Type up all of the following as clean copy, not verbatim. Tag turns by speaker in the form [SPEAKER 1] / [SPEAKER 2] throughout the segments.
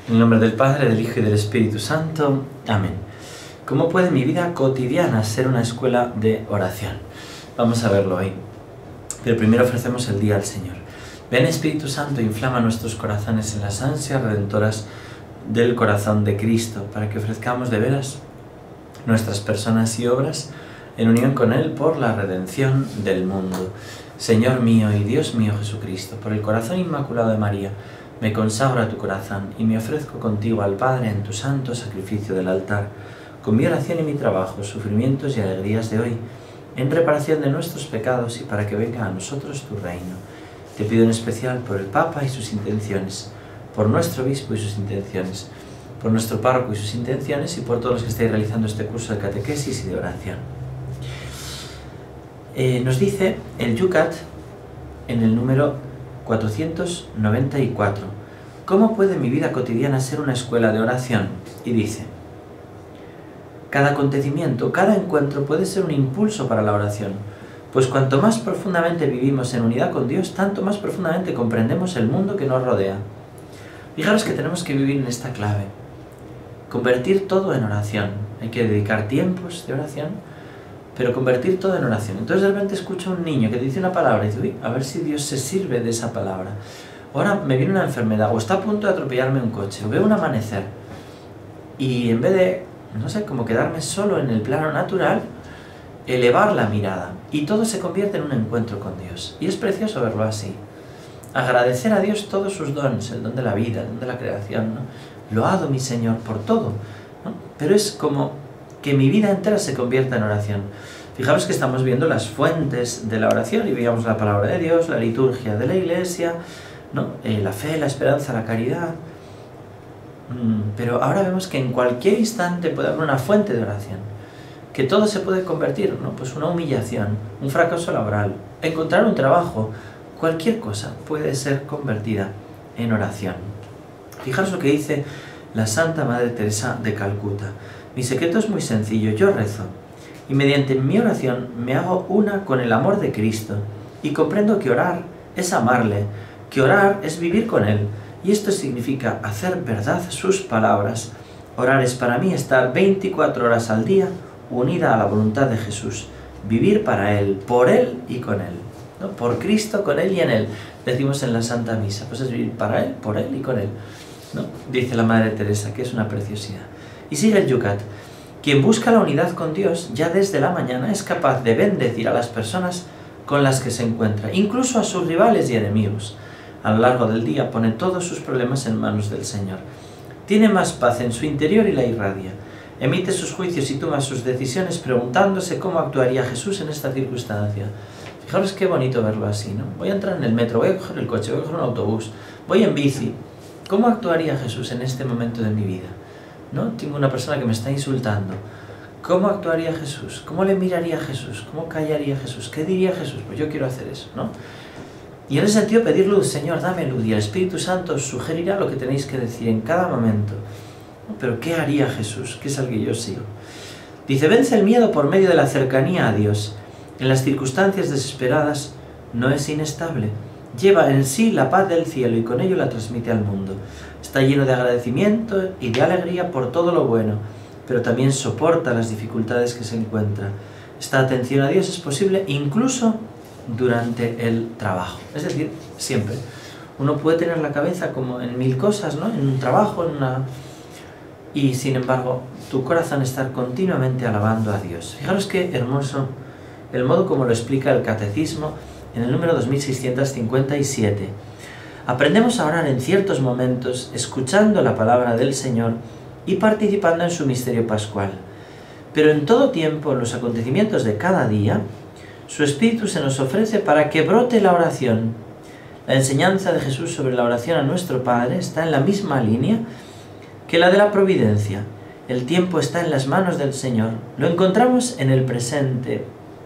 [SPEAKER 1] En el nombre del Padre, del Hijo y del Espíritu Santo. Amén. ¿Cómo puede mi vida cotidiana ser una escuela de oración? Vamos a verlo hoy. Pero primero ofrecemos el día al Señor. Ven, Espíritu Santo, inflama nuestros corazones en las ansias redentoras del corazón de Cristo, para que ofrezcamos de veras nuestras personas y obras en unión con Él por la redención del mundo. Señor mío y Dios mío Jesucristo, por el corazón inmaculado de María, me consagro a tu corazón y me ofrezco contigo al Padre en tu santo sacrificio del altar, con mi oración y mi trabajo, sufrimientos y alegrías de hoy, en reparación de nuestros pecados y para que venga a nosotros tu reino. Te pido en especial por el Papa y sus intenciones, por nuestro obispo y sus intenciones, por nuestro párroco y sus intenciones y por todos los que estáis realizando este curso de catequesis y de oración. Nos dice el Yucat en el número 494, ¿cómo puede mi vida cotidiana ser una escuela de oración? Y dice: cada acontecimiento, cada encuentro puede ser un impulso para la oración, pues cuanto más profundamente vivimos en unidad con Dios, tanto más profundamente comprendemos el mundo que nos rodea. Fijaros que tenemos que vivir en esta clave, convertir todo en oración. Hay que dedicar tiempos de oración, pero convertir todo en oración. Entonces de repente escucho a un niño que dice una palabra y dice: uy, a ver si Dios se sirve de esa palabra. Ahora me viene una enfermedad, o está a punto de atropellarme un coche, o veo un amanecer. Y en vez de, no sé, como quedarme solo en el plano natural, elevar la mirada. Y todo se convierte en un encuentro con Dios. Y es precioso verlo así. Agradecer a Dios todos sus dones, el don de la vida, el don de la creación, ¿no? Loado mi Señor por todo, ¿no? Pero es como que mi vida entera se convierta en oración. Fijaros que estamos viendo las fuentes de la oración y veíamos la palabra de Dios, la liturgia de la Iglesia, ¿no? La fe, la esperanza, la caridad. Pero ahora vemos que en cualquier instante puede haber una fuente de oración, que todo se puede convertir, ¿no? Pues una humillación, un fracaso laboral, encontrar un trabajo, cualquier cosa puede ser convertida en oración. Fijaros lo que dice la Santa Madre Teresa de Calcuta: mi secreto es muy sencillo, yo rezo, y mediante mi oración me hago una con el amor de Cristo, y comprendo que orar es amarle, que orar es vivir con Él, y esto significa hacer verdad sus palabras. Orar es para mí estar 24 horas al día unida a la voluntad de Jesús, vivir para Él, por Él y con Él, ¿no? Por Cristo, con Él y en Él, decimos en la Santa Misa, pues es vivir para Él, por Él y con Él, ¿no? Dice la Madre Teresa, que es una preciosidad. Y sigue el Yucat: quien busca la unidad con Dios ya desde la mañana es capaz de bendecir a las personas con las que se encuentra, incluso a sus rivales y enemigos. A lo largo del día pone todos sus problemas en manos del Señor. Tiene más paz en su interior y la irradia. Emite sus juicios y toma sus decisiones preguntándose cómo actuaría Jesús en esta circunstancia. Fijaros qué bonito verlo así, ¿no? Voy a entrar en el metro, voy a coger el coche, voy a coger un autobús, voy en bici. ¿Cómo actuaría Jesús en este momento de mi vida? ¿No? Tengo una persona que me está insultando. ¿Cómo actuaría Jesús? ¿Cómo le miraría Jesús? ¿Cómo callaría Jesús? ¿Qué diría Jesús? Pues yo quiero hacer eso, ¿no? Y en ese sentido pedir luz: Señor, dame luz, y el Espíritu Santo os sugerirá lo que tenéis que decir en cada momento. Pero ¿qué haría Jesús? ¿Qué es el que yo sigo? Dice: vence el miedo por medio de la cercanía a Dios. En las circunstancias desesperadas no es inestable. Lleva en sí la paz del cielo y con ello la transmite al mundo. Está lleno de agradecimiento y de alegría por todo lo bueno, pero también soporta las dificultades que se encuentra. Esta atención a Dios es posible incluso durante el trabajo. Es decir, siempre. Uno puede tener la cabeza como en mil cosas, ¿no? En un trabajo, en una... y sin embargo, tu corazón estar continuamente alabando a Dios. Fijaros qué hermoso el modo como lo explica el Catecismo en el número 2657. Aprendemos a orar en ciertos momentos, escuchando la palabra del Señor y participando en su misterio pascual. Pero en todo tiempo, en los acontecimientos de cada día, su Espíritu se nos ofrece para que brote la oración. La enseñanza de Jesús sobre la oración a nuestro Padre está en la misma línea que la de la providencia. El tiempo está en las manos del Señor. Lo encontramos en el presente.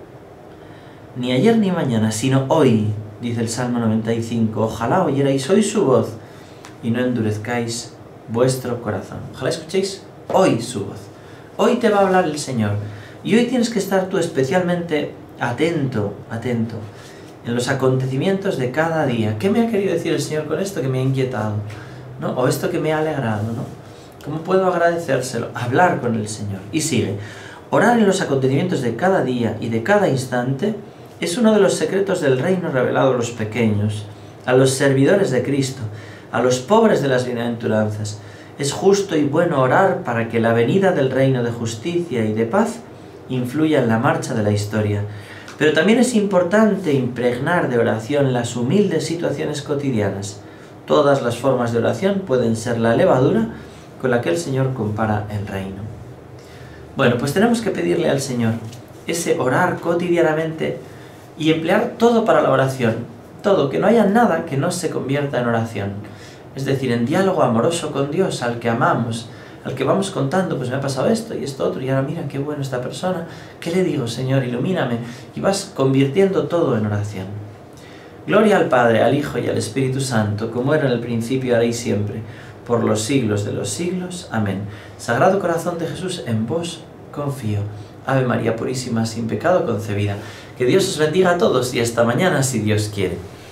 [SPEAKER 1] Ni ayer ni mañana, sino hoy, dice el Salmo 95. Ojalá oyerais hoy su voz y no endurezcáis vuestro corazón. Ojalá escuchéis hoy su voz. Hoy te va a hablar el Señor. Y hoy tienes que estar tú especialmente atento en los acontecimientos de cada día. ¿Qué me ha querido decir el Señor con esto que me ha inquietado? ¿no? O esto que me ha alegrado, ¿no? ¿Cómo puedo agradecérselo? Hablar con el Señor. Y sigue. Orar en los acontecimientos de cada día y de cada instante es uno de los secretos del reino revelado a los pequeños, a los servidores de Cristo, a los pobres de las bienaventuranzas. Es justo y bueno orar para que la venida del reino de justicia y de paz influya en la marcha de la historia. Pero también es importante impregnar de oración las humildes situaciones cotidianas. Todas las formas de oración pueden ser la levadura con la que el Señor compara el reino. Bueno, pues tenemos que pedirle al Señor ese orar cotidianamente y emplear todo para la oración. Todo, que no haya nada que no se convierta en oración. Es decir, en diálogo amoroso con Dios, al que amamos, al que vamos contando, pues me ha pasado esto y esto otro, y ahora mira qué bueno esta persona, ¿qué le digo, Señor? Ilumíname. Y vas convirtiendo todo en oración. Gloria al Padre, al Hijo y al Espíritu Santo, como era en el principio, ahora y siempre, por los siglos de los siglos. Amén. Sagrado Corazón de Jesús, en vos confío. Ave María Purísima, sin pecado concebida. Que Dios os bendiga a todos y hasta mañana si Dios quiere.